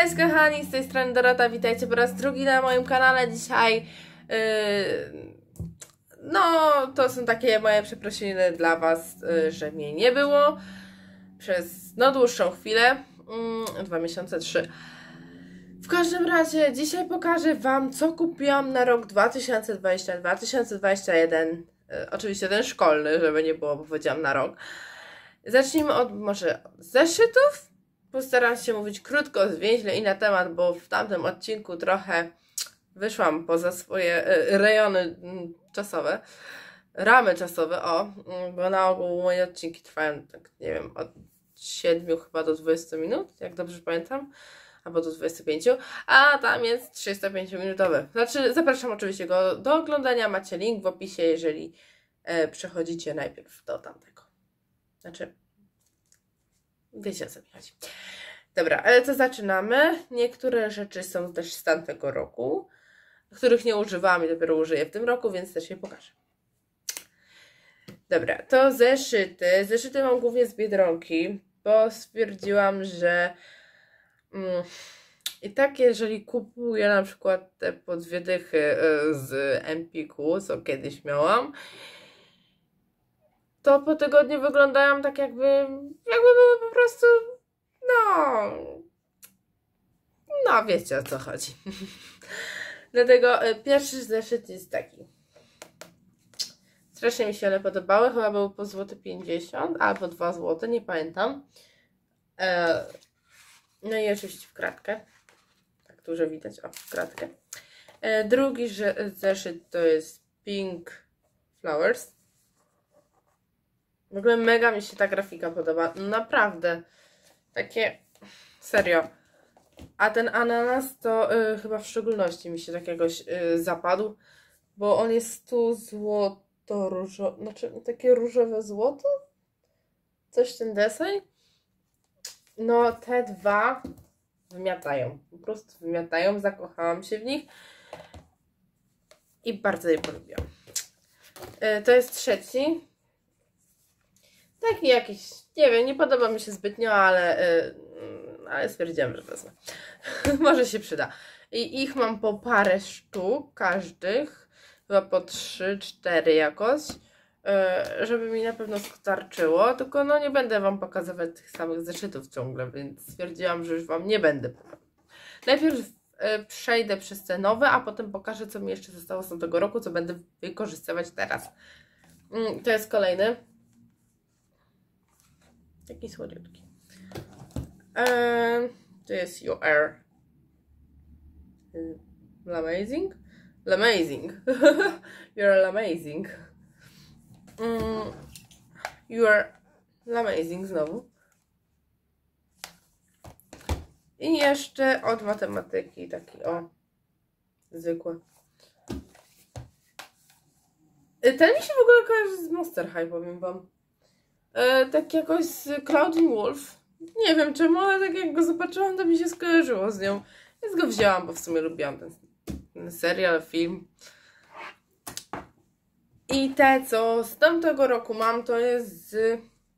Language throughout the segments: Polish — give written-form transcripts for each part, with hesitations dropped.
Cześć kochani, z tej strony Dorota, witajcie po raz drugi na moim kanale. Dzisiaj to są takie moje przeprosiny dla was, że mnie nie było przez dłuższą chwilę, 2 miesiące, 3. W każdym razie dzisiaj pokażę wam, co kupiłam na rok 2020-2021, oczywiście ten szkolny, żeby nie było, bo powiedziałam na rok. Zacznijmy od może zeszytów. Postaram się mówić krótko, zwięźle i na temat, bo w tamtym odcinku trochę wyszłam poza swoje rejony czasowe, ramy czasowe, bo na ogół moje odcinki trwają, tak nie wiem, od 7 chyba do 20 minut, jak dobrze pamiętam, albo do 25, a tam jest 35-minutowy. Znaczy, zapraszam oczywiście go do oglądania, macie link w opisie, jeżeli przechodzicie najpierw do tamtego. Znaczy, wiecie o co mi chodzi. Dobra, ale to zaczynamy. Niektóre rzeczy są też z tamtego roku, których nie używałam i dopiero użyję w tym roku, więc też je pokażę. Dobra, to zeszyty. Zeszyty mam głównie z Biedronki, bo stwierdziłam, że i tak jeżeli kupuję na przykład te po 2 dychy z Empiku, co kiedyś miałam, to po tygodniu wyglądają tak jakby były po prostu, no wiecie o co chodzi. Dlatego pierwszy zeszyt jest taki. Strasznie mi się one podobały, chyba był po złoty 50 albo 2 zł, nie pamiętam. No i oczywiście w kratkę. Tak dużo widać, w kratkę. Drugi zeszyt to jest Pink Flowers. W ogóle mega mi się ta grafika podoba, naprawdę, takie, serio. A ten ananas to chyba w szczególności mi się tak jakoś zapadł, bo on jest tu złoto-różowe, znaczy takie różowe złoto? Coś ten deseń? No te dwa wymiatają, po prostu wymiatają, zakochałam się w nich i bardzo je polubiłam. To jest trzeci. Taki jakiś, nie wiem, nie podoba mi się zbytnio, ale stwierdziłam, że wezmę. Może się przyda. I ich mam po parę sztuk, każdych, chyba po 3-4 jakoś, żeby mi na pewno starczyło, tylko nie będę wam pokazywać tych samych zeszytów ciągle, więc stwierdziłam, że już wam nie będę pokazywać. Najpierw przejdę przez te nowe, a potem pokażę, co mi jeszcze zostało z tamtego roku, co będę wykorzystywać teraz. To jest kolejny. Taki słodziutki. To jest You Are L'Amazing. L'Amazing. You're L'Amazing. You Are L'Amazing znowu. I jeszcze od matematyki taki zwykły. Ten mi się w ogóle kojarzy z Monster High, powiem wam. Tak jakoś z Claudine Wolf. Nie wiem czemu, ale tak jak go zobaczyłam, to mi się skojarzyło z nią. Więc go wzięłam, bo w sumie lubiłam ten serial, film. I te, co z tamtego roku mam, to jest z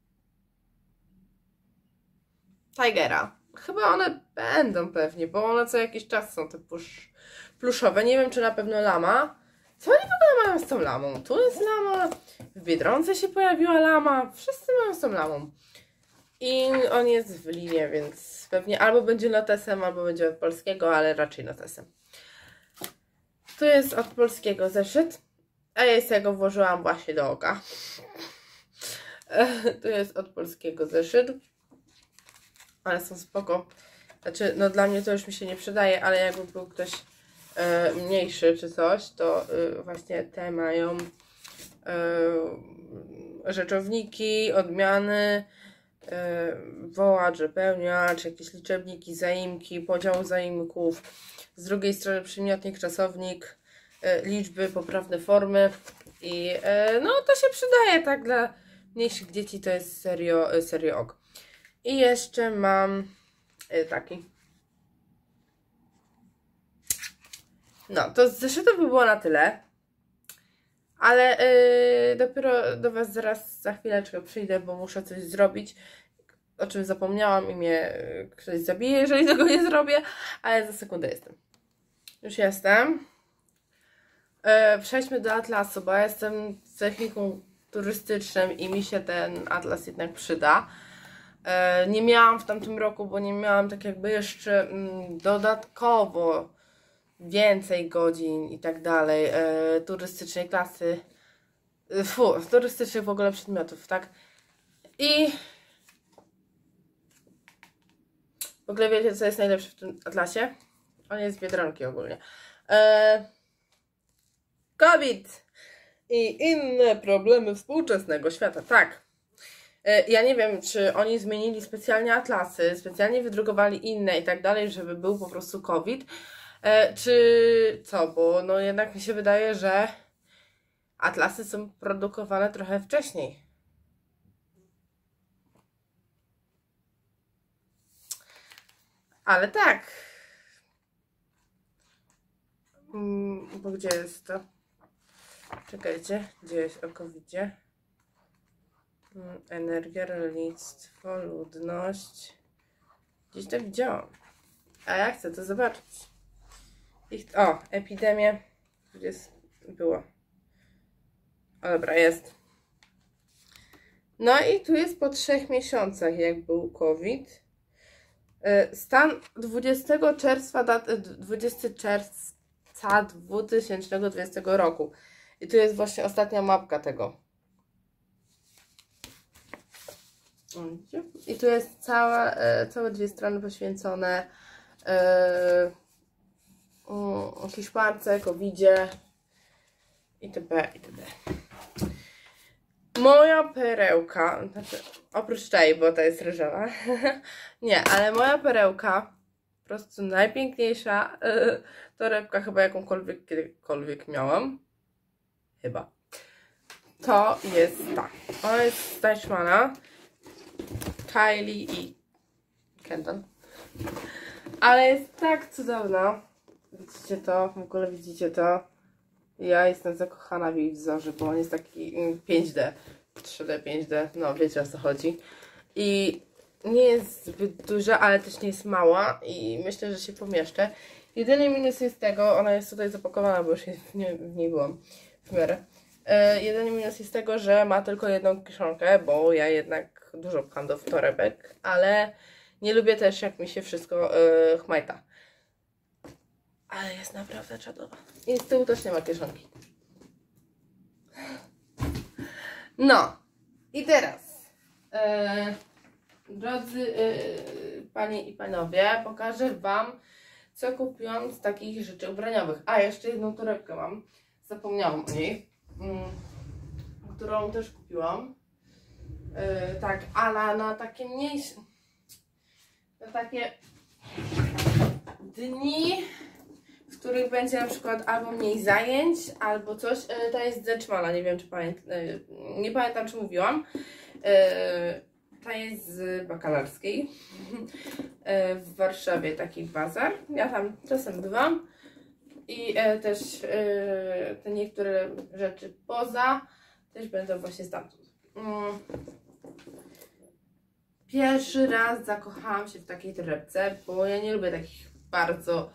Tigera. Chyba one będą pewnie, bo one co jakiś czas są te pluszowe. Nie wiem, czy na pewno lama. Co oni w ogóle mają z tą lamą? Tu jest lama, w Biedronce się pojawiła lama, wszyscy mają z tą lamą. I on jest w linie, więc pewnie albo będzie notesem, albo będzie od polskiego, ale raczej notesem. Tu jest od polskiego zeszyt, a ja sobie go włożyłam właśnie do oka. Tu jest od polskiego zeszyt, ale są spoko. Znaczy, dla mnie to już mi się nie przydaje, ale jakby był ktoś mniejszy czy coś, to właśnie te mają rzeczowniki, odmiany, wołacz, wypełniacz, jakieś liczebniki, zaimki, podział zaimków, z drugiej strony przymiotnik, czasownik, liczby, poprawne formy i to się przydaje tak dla mniejszych dzieci, to jest serio ok. I jeszcze mam taki. To z zeszytów by było na tyle, ale dopiero do was zaraz za chwileczkę przyjdę, bo muszę coś zrobić. o czym zapomniałam i mnie ktoś zabije, jeżeli tego nie zrobię, ale za sekundę jestem. Już jestem. Przejdźmy do atlasu, bo ja jestem techniką turystycznym i mi się ten atlas jednak przyda. Nie miałam w tamtym roku, bo nie miałam tak jakby jeszcze dodatkowo więcej godzin i tak dalej turystycznej klasy, turystycznych w ogóle przedmiotów, tak? I w ogóle wiecie, co jest najlepsze w tym atlasie? On jest z Biedronki ogólnie. COVID i inne problemy współczesnego świata, tak. Ja nie wiem, czy oni zmienili specjalnie atlasy, specjalnie wydrukowali inne i tak dalej, żeby był po prostu COVID, czy co, bo no jednak mi się wydaje, że atlasy są produkowane trochę wcześniej. Ale tak. Bo gdzie jest to? Czekajcie, gdzie jest o COVID-zie? Energia, rolnictwo, ludność. Gdzieś to widziałam. A ja chcę to zobaczyć. O, epidemia. Gdzie było? O, dobra, jest. No i tu jest po 3 miesiącach, jak był COVID. Stan 20 czerwca 2020 roku. I tu jest właśnie ostatnia mapka tego. I tu jest całe 2 strony poświęcone hiszpance, covidzie itp. itd. Moja perełka, znaczy oprócz tej, bo to jest ryżowa, nie, ale moja perełka, po prostu najpiękniejsza torebka chyba jakąkolwiek kiedykolwiek miałam, chyba, to jest ta. Ona jest z Deichmanna, Kylie i Kendall, ale jest tak cudowna. Widzicie to? W ogóle widzicie to? Ja jestem zakochana w jej wzorze, bo on jest taki 5D, 3D, 5D, no wiecie o co chodzi. I nie jest zbyt duża, ale też nie jest mała i myślę, że się pomieszczę. Jedyny minus jest tego, ona jest tutaj zapakowana, bo już w niej byłam w miarę. Jedyny minus jest tego, że ma tylko jedną kieszonkę, bo ja jednak dużo pcham do torebek, ale nie lubię też, jak mi się wszystko chmajta. Ale jest naprawdę czadowa. I z tyłu też nie ma kieszonki. No. I teraz, drodzy panie i panowie, pokażę wam, co kupiłam z takich rzeczy ubraniowych. A, jeszcze jedną torebkę mam. Zapomniałam o niej. Którą też kupiłam. Tak, ale na takie mniejsze... Na takie dni, w których będzie na przykład albo mniej zajęć, albo coś. Ta jest z Deichmanna, nie wiem czy nie pamiętam czy mówiłam. Ta jest z Bakalarskiej w Warszawie, taki bazar. Ja tam czasem bywam i też te niektóre rzeczy poza też będą właśnie stamtąd. Pierwszy raz zakochałam się w takiej torebce, bo ja nie lubię takich bardzo...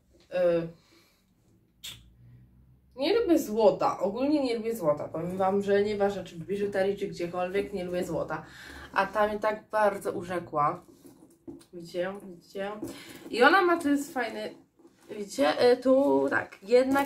nie lubię złota, ogólnie nie lubię złota. Powiem wam, że nieważne czy w biżuterii, czy gdziekolwiek, nie lubię złota. A ta mnie tak bardzo urzekła. Widzicie? Widzicie? I ona ma, to jest fajny... Widzicie? Tu tak, jedna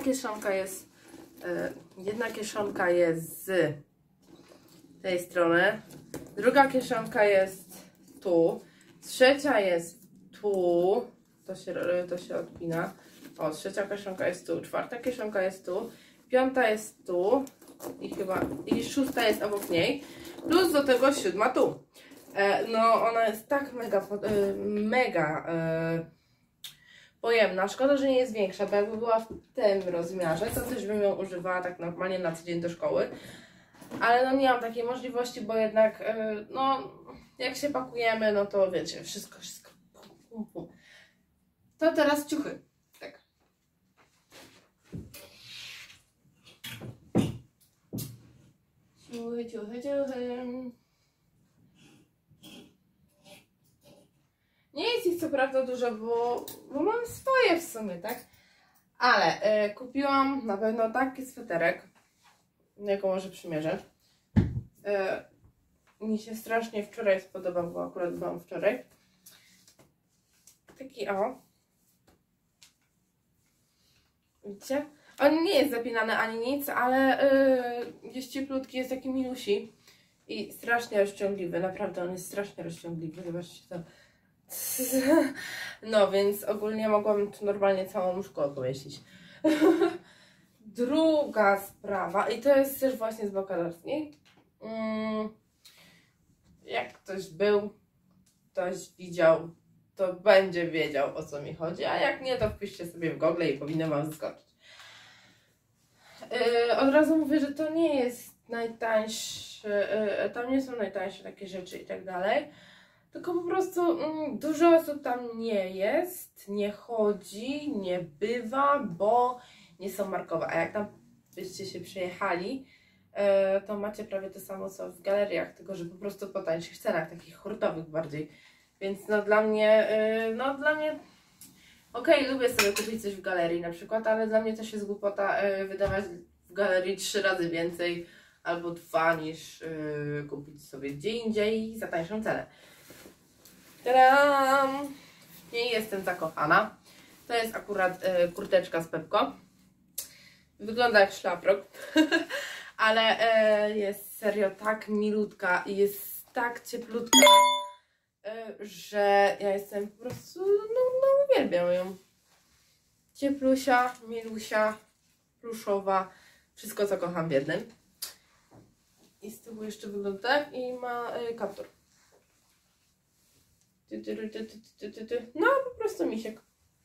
kieszonka jest z tej strony, druga kieszonka jest tu, trzecia jest tu, to się odpina, o, trzecia kieszonka jest tu, czwarta kieszonka jest tu, piąta jest tu i szósta jest obok niej, plus do tego 7 tu. No ona jest tak mega pojemna, szkoda, że nie jest większa, bo jakby była w tym rozmiarze, to też bym ją używała tak normalnie na co dzień do szkoły. Ale no nie mam takiej możliwości, bo jednak, no, jak się pakujemy, no to wiecie, wszystko. To teraz ciuchy. Tak. Ciuchy. Nie jest ich co prawda dużo, bo mam swoje w sumie, tak? Ale kupiłam na pewno taki sweterek, jaką może przymierzę. Mi się strasznie wczoraj spodobał, bo akurat byłam wczoraj. Taki o. Widzicie? On nie jest zapinany ani nic, ale jest cieplutki, jest taki milusi. I strasznie rozciągliwy, naprawdę on jest strasznie rozciągliwy. Zobaczcie to. No więc ogólnie mogłam tu normalnie całą szkołę pojeździć. Druga sprawa, i to jest też właśnie z Bokadarskiej. Jak ktoś był, ktoś widział, to będzie wiedział, o co mi chodzi, a jak nie, to wpiszcie sobie w Google i powinno wam zaskoczyć. Od razu mówię, że to nie jest najtańsze, tam nie są najtańsze takie rzeczy i tak dalej, tylko po prostu dużo osób tam nie jest, nie chodzi, nie bywa, bo nie są markowe, a jak tam byście się przejechali, to macie prawie to samo co w galeriach, tylko że po prostu po tańszych cenach, takich hurtowych bardziej. Więc no dla mnie, okej, lubię sobie kupić coś w galerii na przykład, ale dla mnie też jest głupota wydawać w galerii 3 razy więcej albo 2 niż kupić sobie gdzie indziej za tańszą cenę. Tadam! W niej jestem zakochana. To jest akurat kurteczka z Pepko. Wygląda jak szlafrok, ale jest serio tak milutka i jest tak cieplutka, że ja jestem po prostu, no uwielbiam ją. Cieplusia, milusia, pluszowa, wszystko co kocham w jednym. I z tyłu jeszcze wygląda tak i ma kaptur. No po prostu misiek.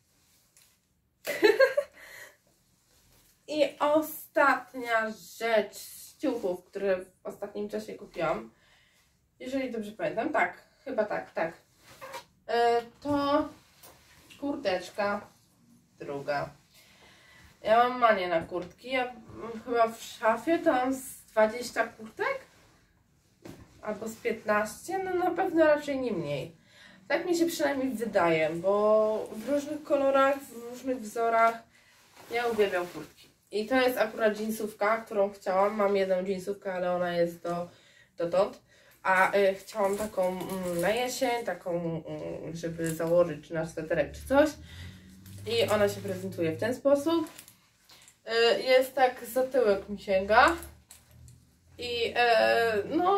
I ostatnia rzecz z ciuchów, które w ostatnim czasie kupiłam, jeżeli dobrze pamiętam, tak, chyba tak, to kurteczka druga. Ja mam manię na kurtki, ja chyba w szafie to mam z 20 kurtek, albo z 15, no na pewno raczej nie mniej. Tak mi się przynajmniej wydaje, bo w różnych kolorach, w różnych wzorach ja uwielbiam kurtki. I to jest akurat jeansówka, którą chciałam. Mam jedną jeansówkę, ale ona jest dotąd. A chciałam taką na jesień, taką, żeby założyć na sweterek czy coś. I ona się prezentuje w ten sposób. Jest tak, za tyłek mi sięga. I no,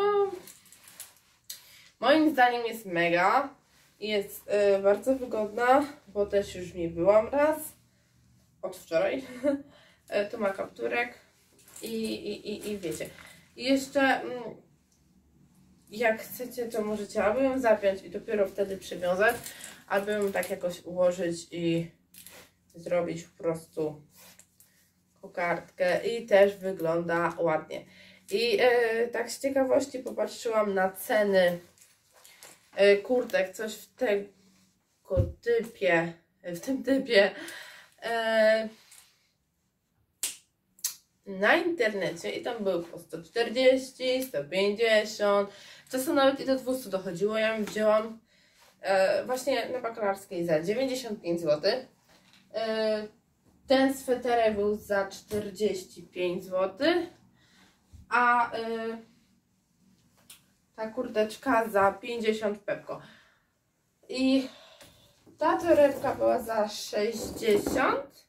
moim zdaniem jest mega. Jest bardzo wygodna, bo też już w niej byłam raz. Od wczoraj. Tu ma kapturek. I wiecie. I jeszcze jak chcecie, to możecie albo ją zapiąć i dopiero wtedy przywiązać, albo ją tak jakoś ułożyć i zrobić po prostu kokardkę i też wygląda ładnie. I tak z ciekawości popatrzyłam na ceny kurtek, coś w tym typie na internecie i tam były po 140, 150, czasem nawet i do 200 dochodziło. Ja ją wzięłam właśnie na Bakalarskiej za 95 zł. Ten sweterek był za 45 zł, a ta kurteczka za 50 Pepko. I ta torebka była za 60,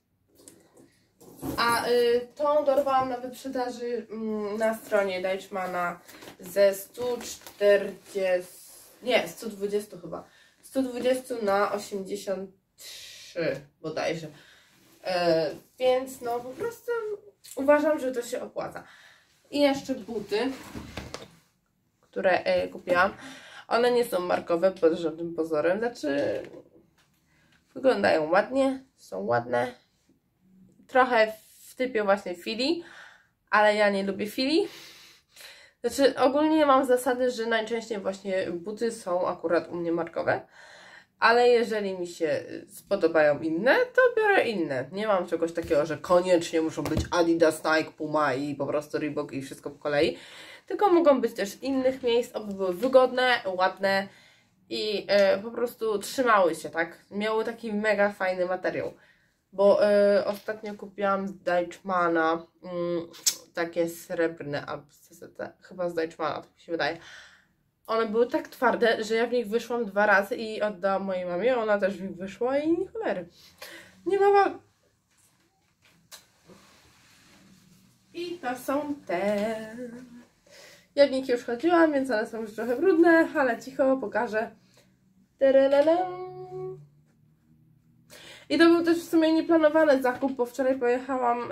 a tą dorwałam na wyprzedaży na stronie Deichmanna ze 120 chyba. 120 na 83 bodajże. Więc no po prostu uważam, że to się opłaca. I jeszcze buty, które kupiłam. One nie są markowe pod żadnym pozorem. Znaczy wyglądają ładnie, są ładne. Trochę w typie właśnie Fili, ale ja nie lubię Fili. Znaczy ogólnie mam zasady, że najczęściej właśnie buty są akurat u mnie markowe. Ale jeżeli mi się spodobają inne, to biorę inne. Nie mam czegoś takiego, że koniecznie muszą być Adidas, Nike, Puma i po prostu Reebok i wszystko po kolei. Tylko mogą być też z innych miejsc, aby były wygodne, ładne i po prostu trzymały się, tak? Miały taki mega fajny materiał. Bo ostatnio kupiłam z Deichmana takie srebrne, albo chyba z Deichmana, tak mi się wydaje. One były tak twarde, że ja w nich wyszłam 2 razy i oddałam mojej mamie, ona też w nich wyszła i cholery. Nie mama. I to są te. Ja w nich już chodziłam, więc one są już trochę brudne, ale cicho pokażę. I to był też w sumie nieplanowany zakup, bo wczoraj pojechałam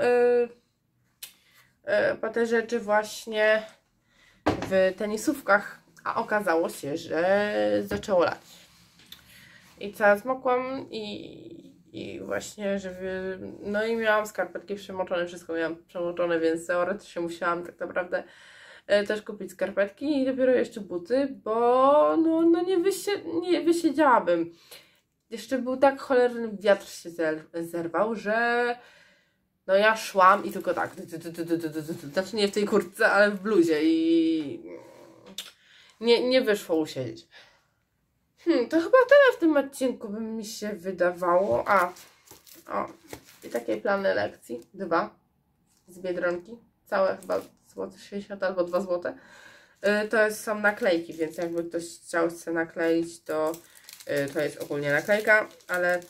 po te rzeczy właśnie w tenisówkach, a okazało się, że zaczęło lać. I cała zmokłam i właśnie, żeby... No i miałam skarpetki przemoczone, wszystko miałam przemoczone, więc teoretycznie musiałam tak naprawdę też kupić skarpetki i dopiero jeszcze buty, bo no nie wysiedziałabym. Jeszcze był tak cholerny wiatr się zerwał, że no ja szłam i tylko tak, znaczy nie w tej kurtce, ale w bluzie i nie wyszło usiedzieć. To chyba tyle w tym odcinku by mi się wydawało. I takie plany lekcji, 2 z Biedronki, całe chyba złote 60 albo 2 złote. Są naklejki, więc jakby ktoś chciał sobie nakleić, to jest ogólnie naklejka, ale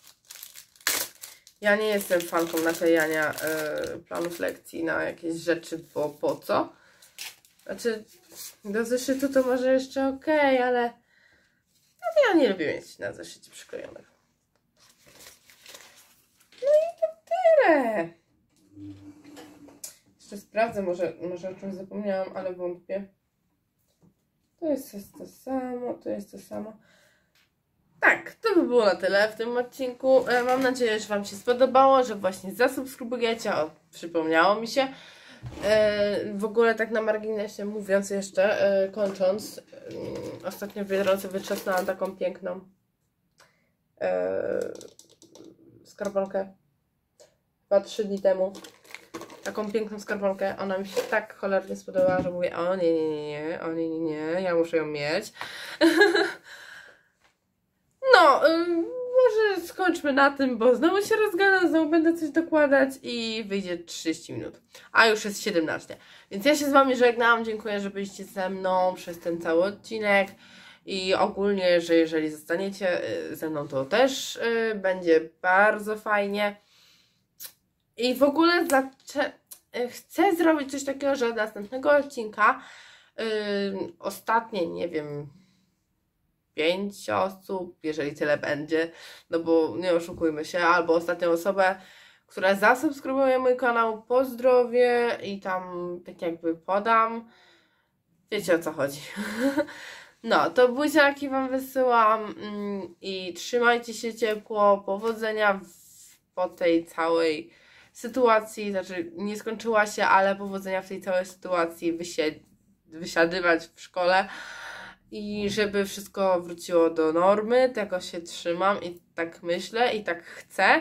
ja nie jestem fanką naklejania planów lekcji na jakieś rzeczy, bo po co? Znaczy, do zeszytu to może jeszcze okej, ale ja nie lubię mieć na zeszycie przyklejonych. No i to tyle. Jeszcze sprawdzę, może o czymś zapomniałam, ale wątpię. To jest to samo, to jest to samo. Tak, to by było na tyle w tym odcinku. Mam nadzieję, że Wam się spodobało, że właśnie zasubskrybujecie. O, przypomniało mi się. W ogóle tak na marginesie mówiąc jeszcze, kończąc, ostatnio w Biedronce wytrzasnęłam taką piękną skarbonkę. Chyba 3 dni temu. Taką piękną skarbonkę. Ona mi się tak cholernie spodobała, że mówię, o nie, ja muszę ją mieć. No, może skończmy na tym, bo znowu się rozgadam, znowu będę coś dokładać i wyjdzie 30 minut. A już jest 17. Więc ja się z Wami żegnam, dziękuję, że byliście ze mną przez ten cały odcinek. I ogólnie, że jeżeli zostaniecie ze mną, to też będzie bardzo fajnie. I w ogóle chcę zrobić coś takiego, że od następnego odcinka ostatnie, nie wiem, 5 osób, jeżeli tyle będzie, no bo nie oszukujmy się, albo ostatnią osobę, która zasubskrybuje mój kanał, pozdrowię i tam tak jakby podam. Wiecie, o co chodzi. No, to buziaki Wam wysyłam i trzymajcie się ciepło, powodzenia po tej całej sytuacji, znaczy nie skończyła się, ale powodzenia w tej całej sytuacji wysiadywać w szkole i żeby wszystko wróciło do normy. Tego się trzymam i tak myślę i tak chcę.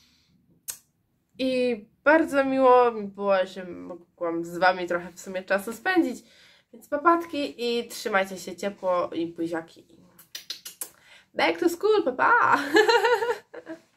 I bardzo miło mi było, że mogłam z Wami trochę w sumie czasu spędzić. Więc papatki i trzymajcie się ciepło i buziaki. Back to school, papa!